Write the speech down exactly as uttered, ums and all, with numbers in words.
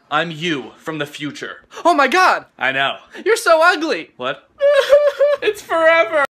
I'm you from the future. Oh my god! I know. You're so ugly! What? It's forever!